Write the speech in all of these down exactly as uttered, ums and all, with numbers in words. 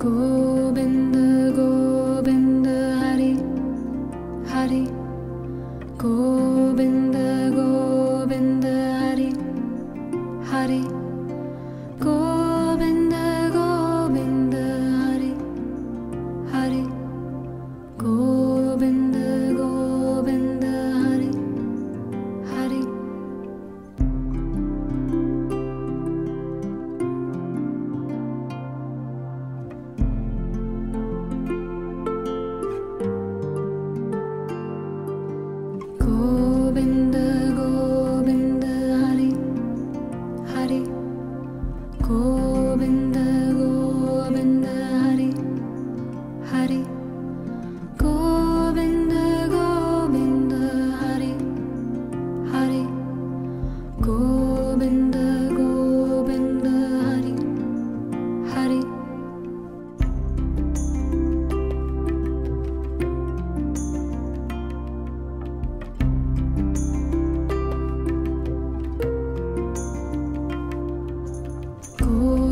Gobinda, Gobinda, Hari, Hari. Gobinda, Gobinda, Hari, Hari. Gobinda, Gobinda, Hari, Hari. Gobinda, Gobinda, Hari, Hari. Gobinda, Gobinda, Hari, Hari. Gobinda, Gobinda, Hari, Hari. Gobinda, Gobinda, Hari, Hari. Gobinda, Gobinda, Hari, Hari. Go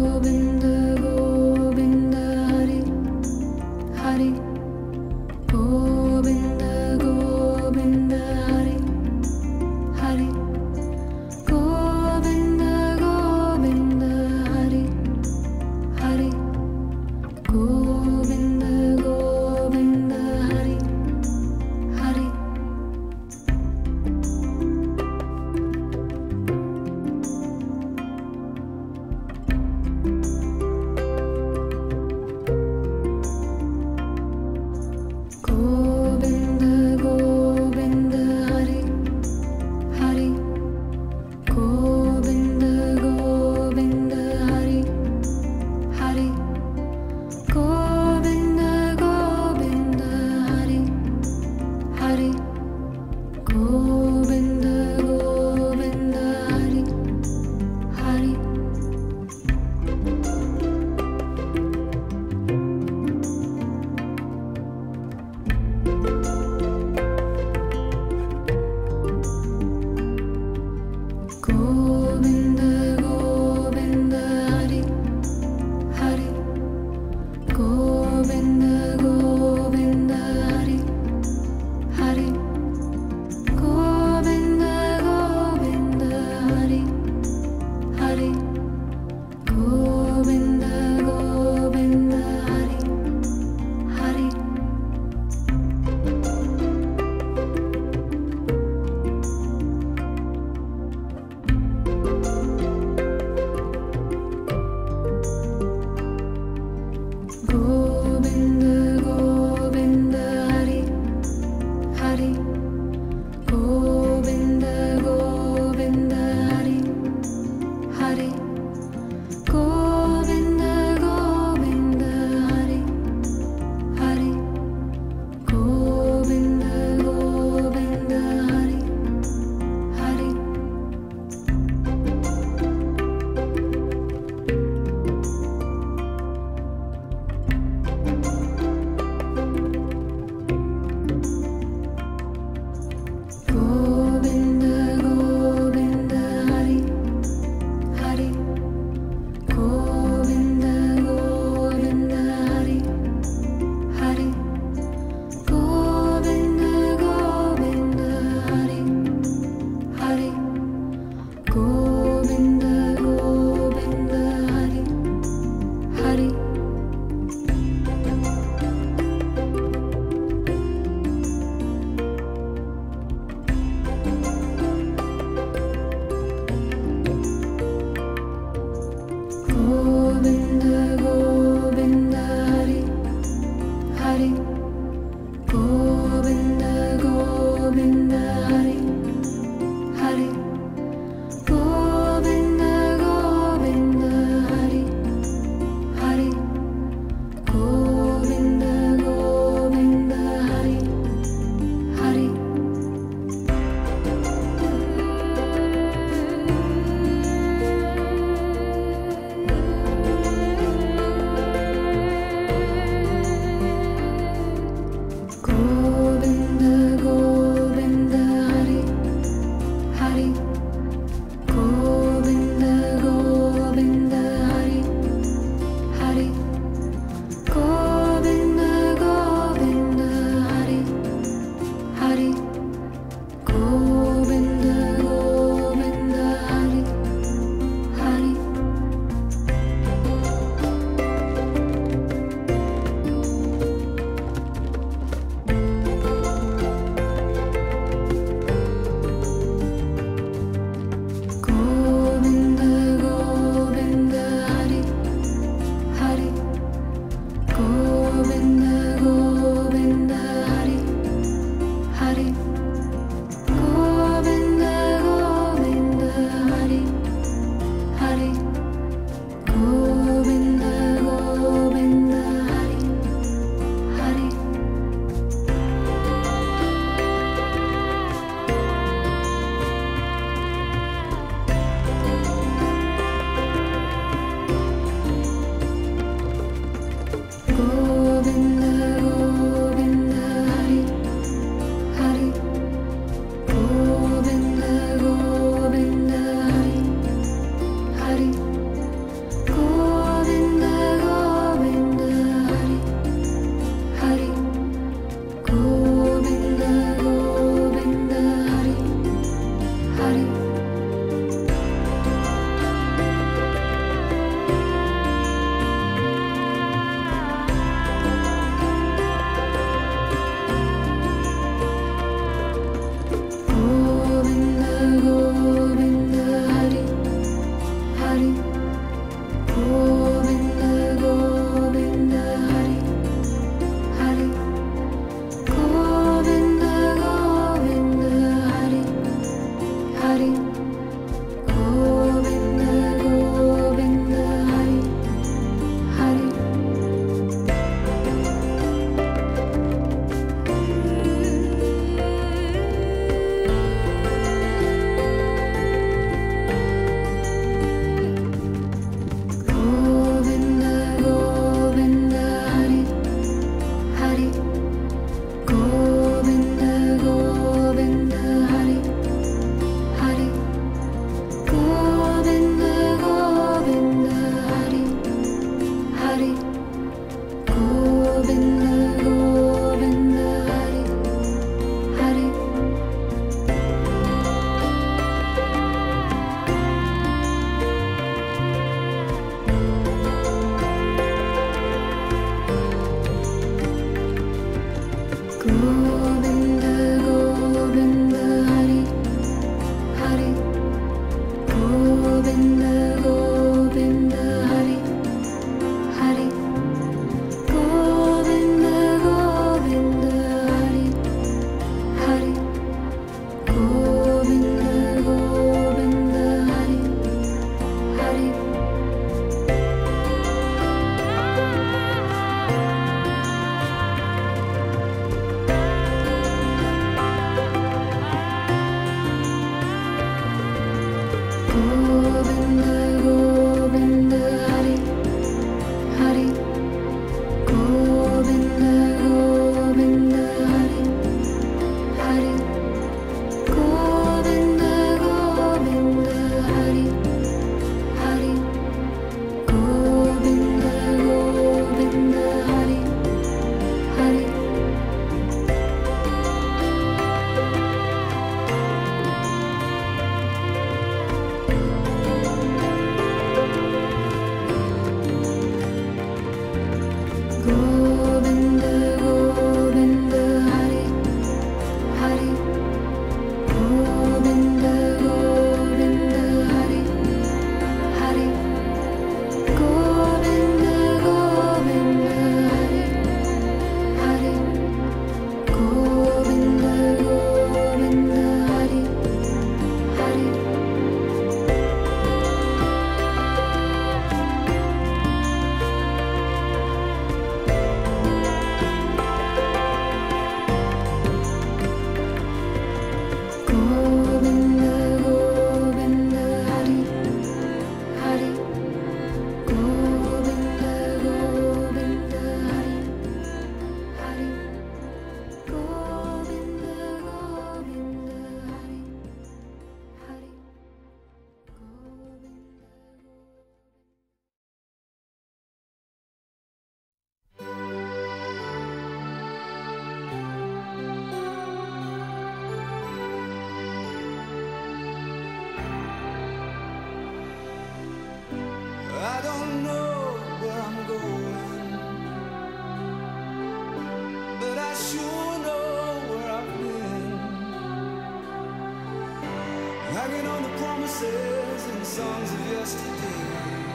promises and songs of yesterday,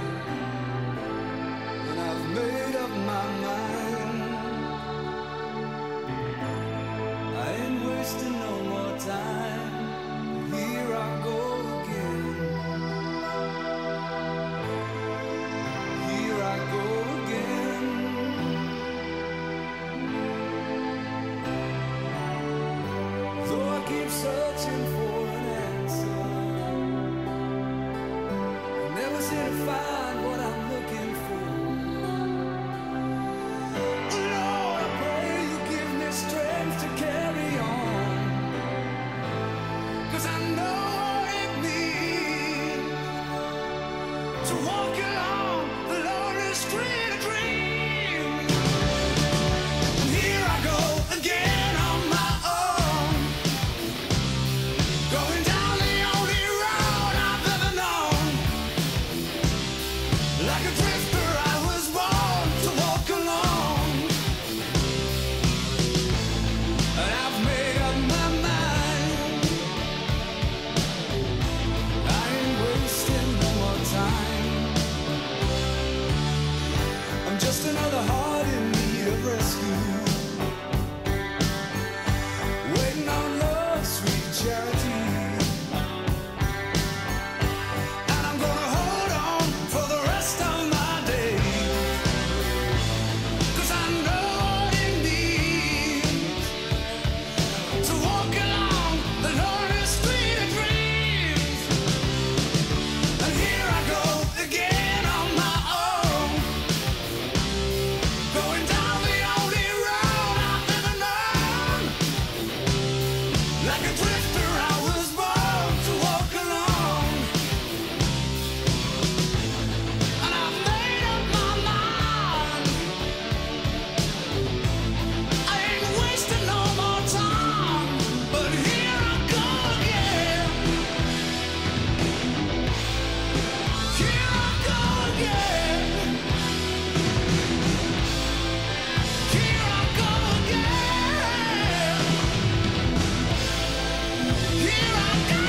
and I've made up my mind. I ain't wasting no more time. Here I go again. Here I go again. Though I keep searching for an answer, I never seem to find what I'm looking for. Lord, I pray you give me strength to carry on, 'cause I know what it means to walk along the lonely street of dreams. And here I go again on my own, going down the only road I've ever known. Like a drifter I was born to walk alone, and I've made up my mind. I ain't wasting no more time. I'm just another heart in need of rescue, waiting on love's sweet charity. And I'm gonna hold on for the rest of my days, 'cause I know what it means to walk along the lonely street of dreams. And here I go again on my own, going down the only road I've ever known. Like a drifter I was born to walk alone, and I've made up my mind. I ain't wasting no more time, but here I go again. Here I go again. Here I go again. Here I go.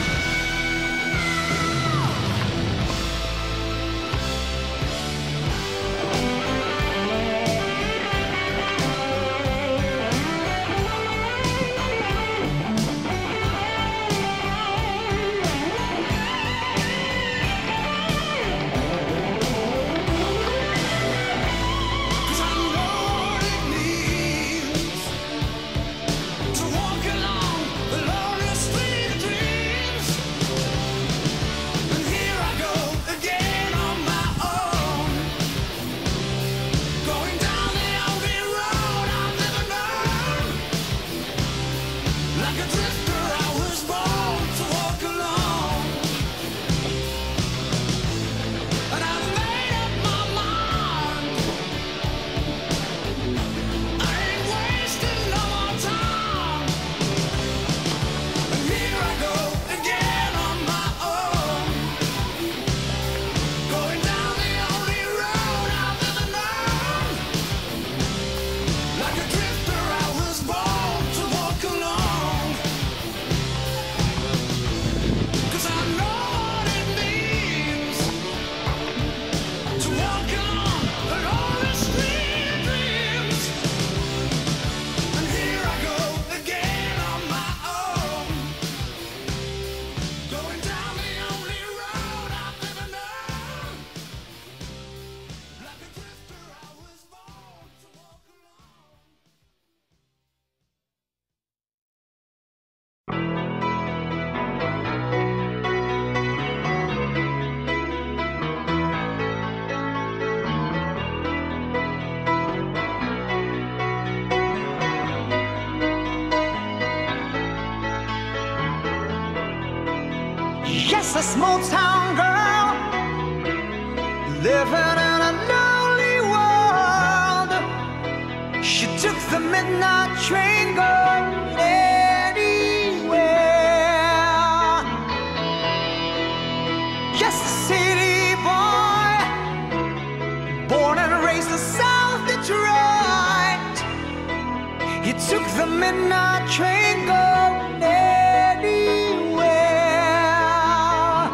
Cause I know what it means to walk along the lonely street of dreams. And here I go again on my own, going down the only road I've ever known. Like a drifter I was born to walk alone, and I've made up my mind. I ain't wasting no more time. And here I go again on my own, going down the only road I've ever known. Like a drifter I was born to walk alone, 'cause I know what it means to walk along the lonely street of dreams. And here I go again on my own, going down the only road I've ever known. Like a drifter I was born to walk alone. Just a small town girl living in a lonely world. She took the midnight train going anywhere. Just a city boy, born and raised in South Detroit. He took the midnight train going anywhere.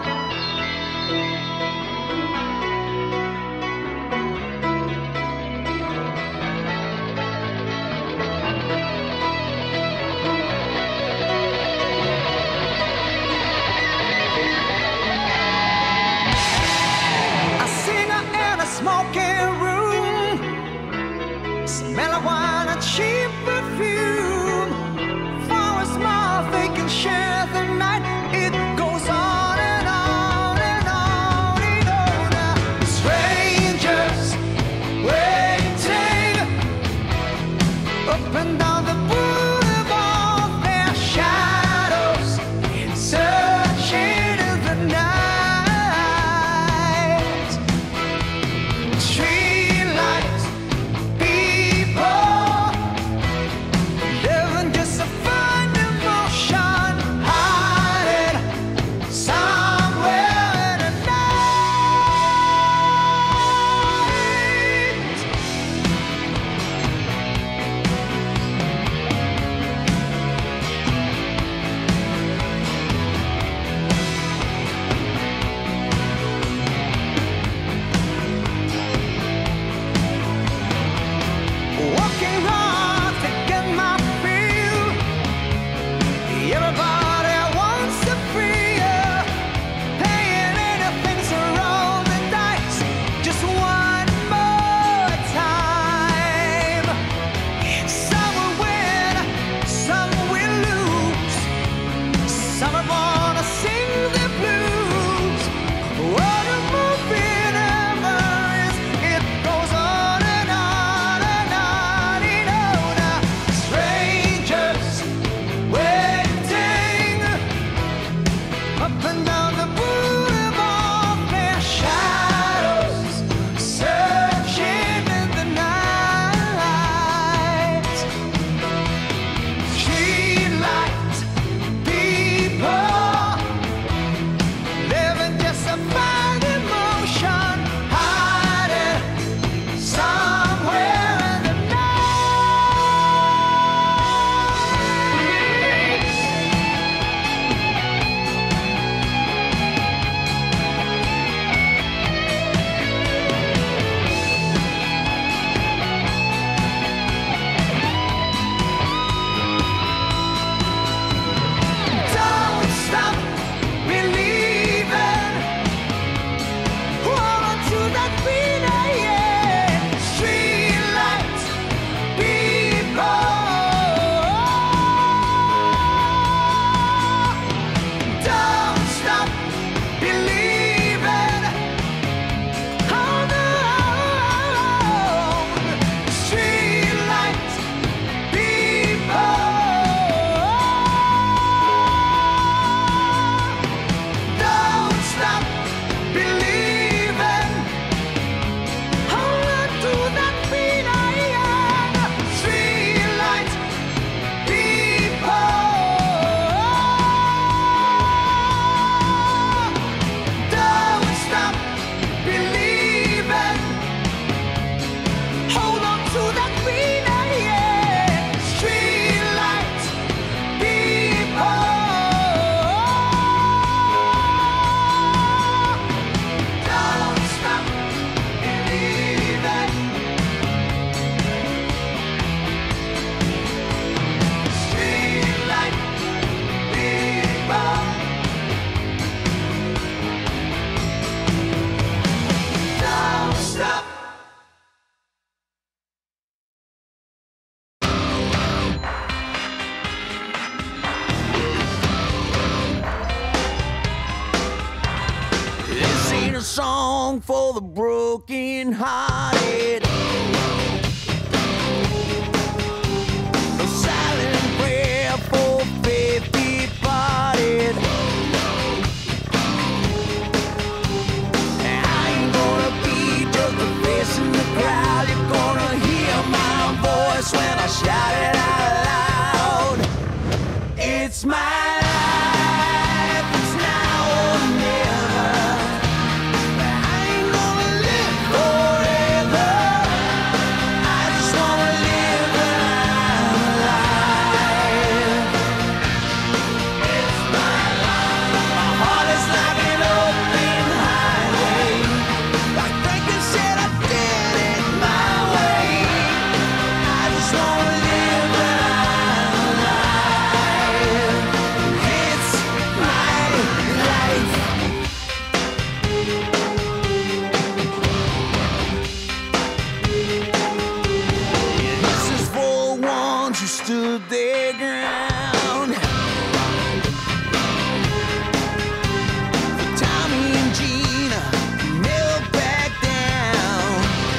for the broken hearted. A silent prayer for faith departed. I ain't gonna be just a face in the crowd. You're gonna hear my voice when I shout it out loud. It's my life, it's now or never. I ain't gonna live forever. I just wanna live my life. It's my life. My heart is like an open highway. Like Franklin said, I did it my way. I just wanna live my life. It's my life. This is for ones who stood their ground. For Tommy and Gina, who never back down.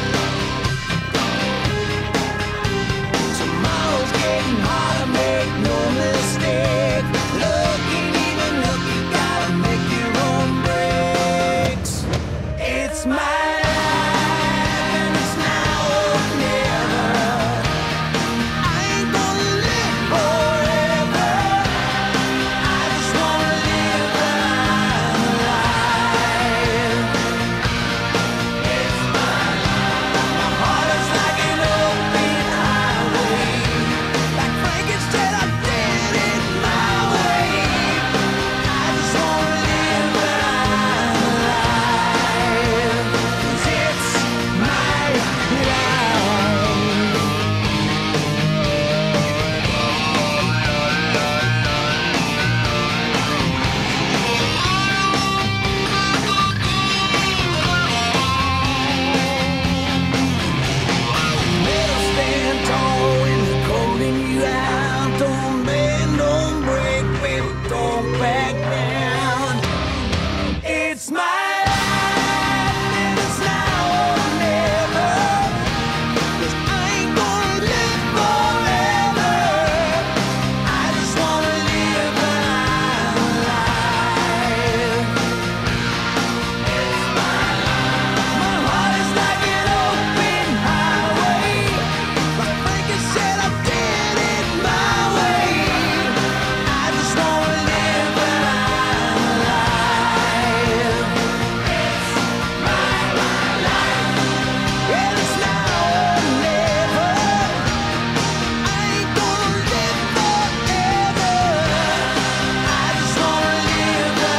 Tomorrow's getting harder, make no mistake. Looking, even looking, gotta make your own breaks. It's my life, and it's now or never. I ain't gonna live forever. I just wanna live my life. It's my life. My heart is like an open highway. Like Franklin said, I did it my way. I just wanna live my life. 'Cause it's my life. Better stand tall when they're calling you out. Don't bend, don't break, baby, don't back down. It's my life, and it's now or never. 'Cause I ain't gonna live forever. I just wanna live my life. It's my life. My heart is like an open highway. Like Franklin said, I did it my way. I just wanna live my life. It's my life. And it's now or never. I ain't gonna live forever. I just wanna live my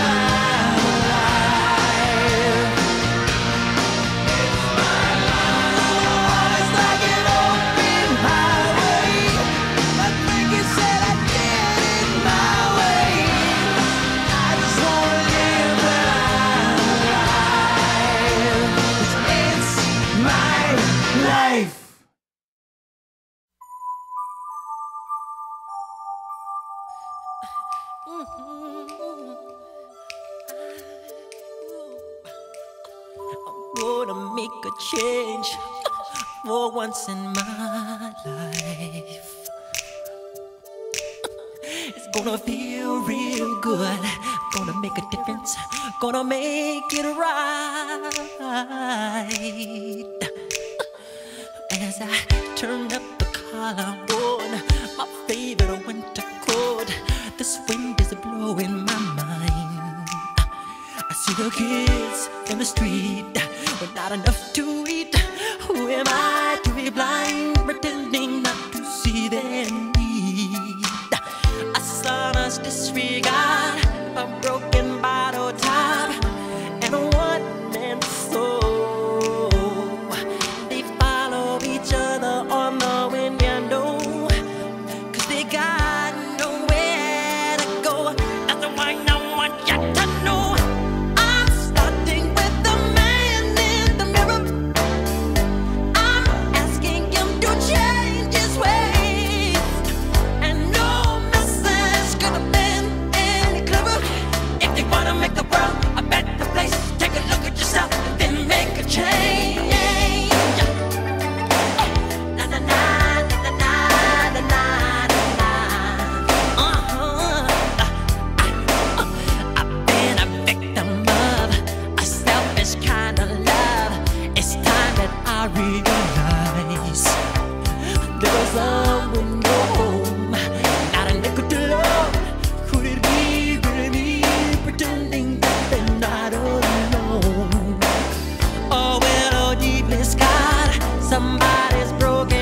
life. It's my life. My heart is like an open highway. Like Franklin said, I did it my way. I just wanna live my life. 'Cause it's my life. Gonna make a change for once in my life. It's gonna feel real good. Gonna make a difference. Gonna make it right. As I turn up the collar on my favorite winter coat, this wind is blowing my mind. I see the kids in the street with not enough to eat. Who am I to be blind, pretending not to see their need? A son's disregard, a broken bottle top, and a one-man soul. They follow each other on the wind, you know, 'cause they got nowhere to go. That's why I want you to know I'm starting with the man in the mirror. I'm asking him, do I realize there was someone no home, not a nickel to love. Could it be really me pretending that they're not alone? Oh well, oh deeply scarred, somebody's broken